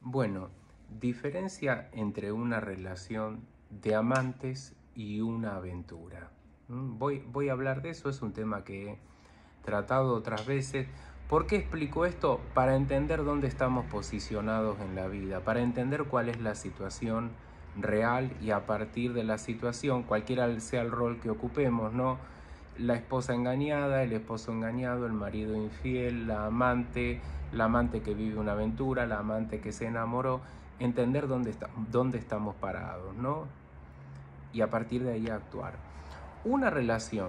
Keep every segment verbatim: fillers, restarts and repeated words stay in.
Bueno, diferencia entre una relación de amantes y una aventura. ¿Mm? Voy, voy a hablar de eso, es un tema que he tratado otras veces. ¿Por qué explico esto? Para entender dónde estamos posicionados en la vida, para entender cuál es la situación real y a partir de la situación, cualquiera sea el rol que ocupemos, ¿no? La esposa engañada, el esposo engañado, el marido infiel, la amante, la amante que vive una aventura, la amante que se enamoró, entender dónde, está, dónde estamos parados, ¿no? Y a partir de ahí actuar. Una relación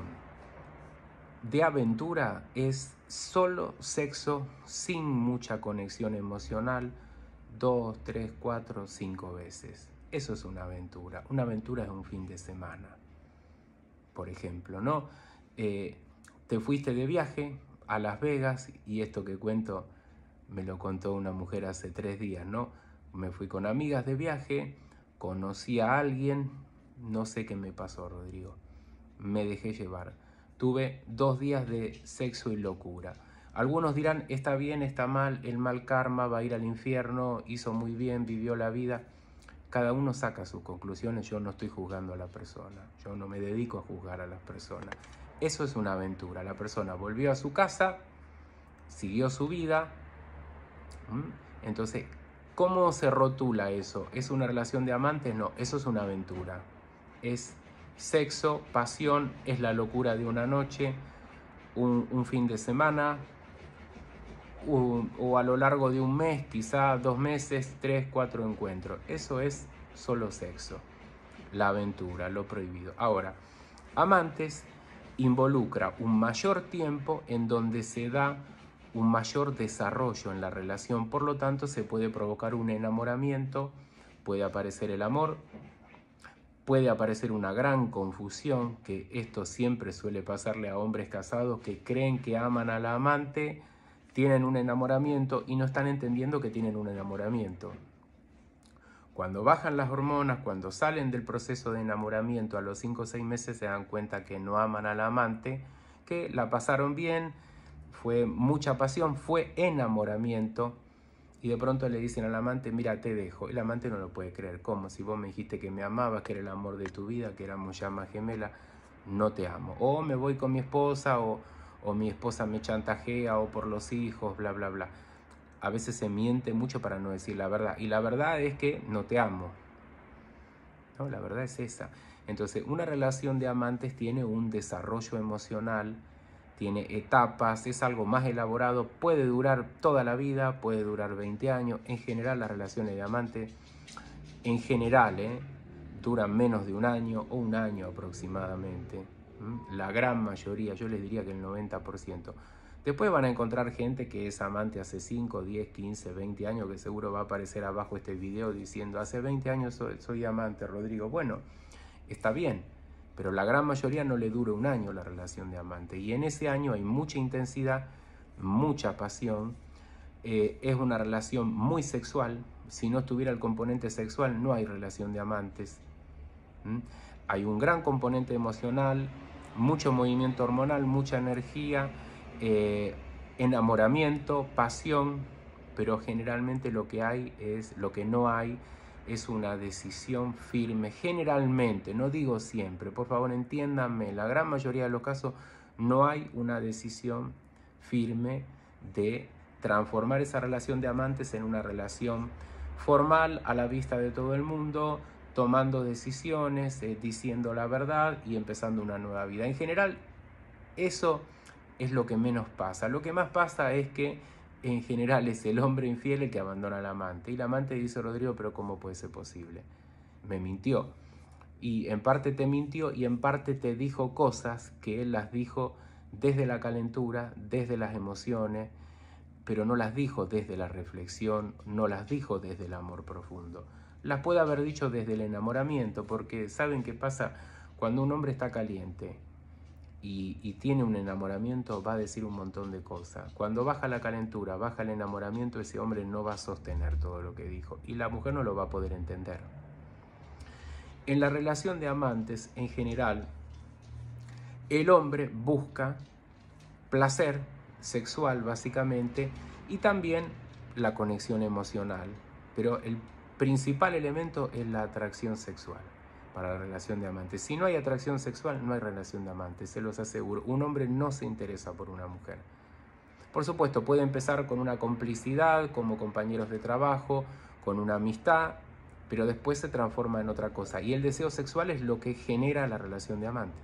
de aventura es solo sexo sin mucha conexión emocional, dos, tres, cuatro, cinco veces. Eso es una aventura. Una aventura es un fin de semana, por ejemplo, ¿no? Eh, te fuiste de viaje a Las Vegas y esto que cuento me lo contó una mujer hace tres días, ¿no? Me fui con amigas de viaje, conocí a alguien, no sé qué me pasó, Rodrigo, me dejé llevar. Tuve dos días de sexo y locura. Algunos dirán, está bien, está mal, el mal karma, va a ir al infierno, hizo muy bien, vivió la vida. Cada uno saca sus conclusiones, yo no estoy juzgando a la persona, yo no me dedico a juzgar a las personas. Eso es una aventura, la persona volvió a su casa, siguió su vida. Entonces, ¿cómo se rotula eso? ¿Es una relación de amantes? No, eso es una aventura. Es sexo, pasión, es la locura de una noche, un, un fin de semana, un, o a lo largo de un mes, quizá dos meses, tres, cuatro encuentros. Eso es solo sexo, la aventura, lo prohibido. Ahora, amantes involucra un mayor tiempo en donde se da un mayor desarrollo en la relación, por lo tanto se puede provocar un enamoramiento, puede aparecer el amor, puede aparecer una gran confusión, que esto siempre suele pasarle a hombres casados que creen que aman a la amante, tienen un enamoramiento y no están entendiendo que tienen un enamoramiento. Cuando bajan las hormonas, cuando salen del proceso de enamoramiento a los cinco o seis meses se dan cuenta que no aman a la amante, que la pasaron bien, fue mucha pasión, fue enamoramiento y de pronto le dicen al amante, mira, te dejo. El amante no lo puede creer. ¿Cómo? Si vos me dijiste que me amabas, que era el amor de tu vida, que éramos llamas gemelas, no te amo. O me voy con mi esposa o, o mi esposa me chantajea o por los hijos, bla, bla, bla. A veces se miente mucho para no decir la verdad. Y la verdad es que no te amo. No, la verdad es esa. Entonces, una relación de amantes tiene un desarrollo emocional, tiene etapas, es algo más elaborado, puede durar toda la vida, puede durar veinte años. En general, las relaciones de amantes, en general, ¿eh? duran menos de un año o un año aproximadamente. ¿Mm? La gran mayoría, yo les diría que el noventa por ciento. Después van a encontrar gente que es amante hace cinco, diez, quince, veinte años, que seguro va a aparecer abajo este video diciendo, hace veinte años soy, soy amante, Rodrigo. Bueno, está bien, pero la gran mayoría no le dura un año la relación de amante. Y en ese año hay mucha intensidad, mucha pasión, eh, es una relación muy sexual. Si no estuviera el componente sexual, no hay relación de amantes. ¿Mm? Hay un gran componente emocional, mucho movimiento hormonal, mucha energía, eh, enamoramiento, pasión, pero generalmente lo que hay es, lo que no hay es una decisión firme, generalmente, no digo siempre, por favor entiéndanme, la gran mayoría de los casos no hay una decisión firme de transformar esa relación de amantes en una relación formal a la vista de todo el mundo, tomando decisiones, eh, diciendo la verdad y empezando una nueva vida. En general, eso es lo que menos pasa. Lo que más pasa es que en general es el hombre infiel el que abandona al amante. Y el amante dice, Rodrigo, pero ¿cómo puede ser posible? Me mintió. Y en parte te mintió y en parte te dijo cosas que él las dijo desde la calentura, desde las emociones, pero no las dijo desde la reflexión, no las dijo desde el amor profundo. Las puede haber dicho desde el enamoramiento, porque ¿saben qué pasa? Cuando un hombre está caliente y, y tiene un enamoramiento, va a decir un montón de cosas. Cuando baja la calentura, baja el enamoramiento, ese hombre no va a sostener todo lo que dijo y la mujer no lo va a poder entender. En la relación de amantes, en general, el hombre busca placer sexual básicamente y también la conexión emocional, pero el principal elemento es la atracción sexual para la relación de amantes. Si no hay atracción sexual, no hay relación de amantes, se los aseguro. Un hombre no se interesa por una mujer. Por supuesto, puede empezar con una complicidad, como compañeros de trabajo, con una amistad, pero después se transforma en otra cosa. Y el deseo sexual es lo que genera la relación de amante.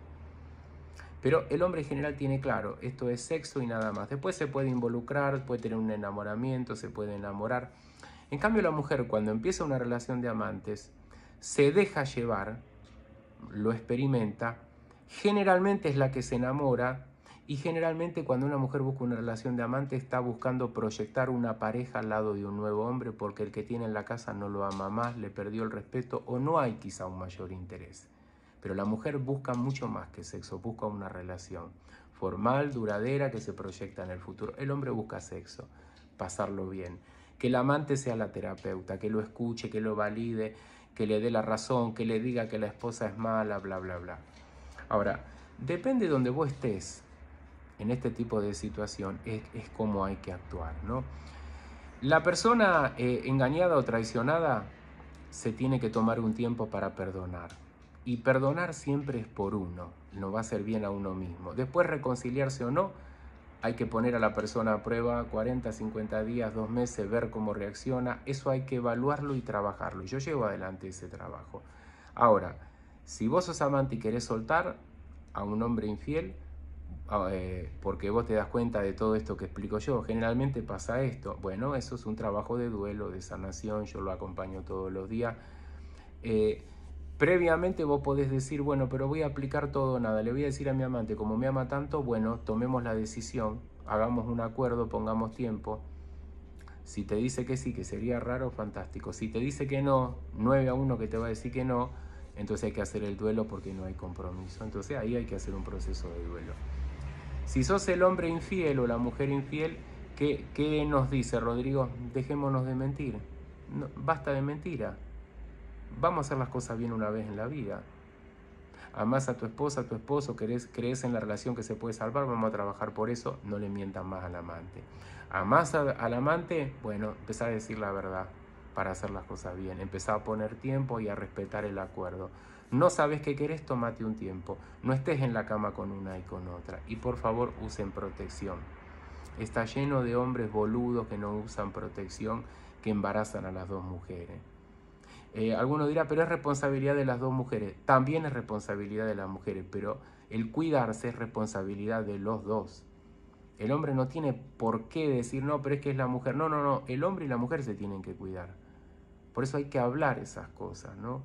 Pero el hombre en general tiene claro, esto es sexo y nada más. Después se puede involucrar, puede tener un enamoramiento, se puede enamorar. En cambio, la mujer, cuando empieza una relación de amantes, se deja llevar, lo experimenta, generalmente es la que se enamora, y generalmente cuando una mujer busca una relación de amante está buscando proyectar una pareja al lado de un nuevo hombre porque el que tiene en la casa no lo ama más, le perdió el respeto o no hay quizá un mayor interés. Pero la mujer busca mucho más que sexo, busca una relación formal, duradera, que se proyecta en el futuro. El hombre busca sexo, pasarlo bien, que el amante sea la terapeuta, que lo escuche, que lo valide, que le dé la razón, que le diga que la esposa es mala, bla, bla, bla. Ahora, depende de donde vos estés en este tipo de situación, es, es como hay que actuar, ¿no? La persona eh, engañada o traicionada se tiene que tomar un tiempo para perdonar. Y perdonar siempre es por uno, no va a hacer bien a uno mismo. Después reconciliarse o no, hay que poner a la persona a prueba cuarenta, cincuenta días, dos meses, ver cómo reacciona. Eso hay que evaluarlo y trabajarlo. Yo llevo adelante ese trabajo. Ahora, si vos sos amante y querés soltar a un hombre infiel, eh, porque vos te das cuenta de todo esto que explico yo, generalmente pasa esto. Bueno, eso es un trabajo de duelo, de sanación, yo lo acompaño todos los días. Eh, previamente vos podés decir, bueno, pero voy a aplicar todo o nada, le voy a decir a mi amante, como me ama tanto, bueno, tomemos la decisión, hagamos un acuerdo, pongamos tiempo. Si te dice que sí, que sería raro, fantástico. Si te dice que no, nueve a uno que te va a decir que no, entonces hay que hacer el duelo porque no hay compromiso. Entonces ahí hay que hacer un proceso de duelo. Si sos el hombre infiel o la mujer infiel, ¿qué, qué nos dice Rodrigo? Dejémonos de mentir. No, basta de mentira. Vamos a hacer las cosas bien una vez en la vida. Amás a tu esposa, a tu esposo, crees, crees en la relación que se puede salvar, vamos a trabajar por eso, no le mientas más al amante. Amás a, al amante, bueno, empezá a decir la verdad para hacer las cosas bien. Empezá a poner tiempo y a respetar el acuerdo. No sabes qué querés, tómate un tiempo. No estés en la cama con una y con otra. Y por favor, usen protección. Está lleno de hombres boludos que no usan protección, que embarazan a las dos mujeres. Eh, alguno dirá, pero es responsabilidad de las dos mujeres. También es responsabilidad de las mujeres, pero el cuidarse es responsabilidad de los dos. El hombre no tiene por qué decir, no, pero es que es la mujer. No, no, no, el hombre y la mujer se tienen que cuidar. Por eso hay que hablar esas cosas, ¿no?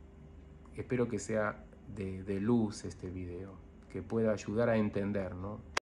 Espero que sea de, de luz este video, que pueda ayudar a entender, ¿no?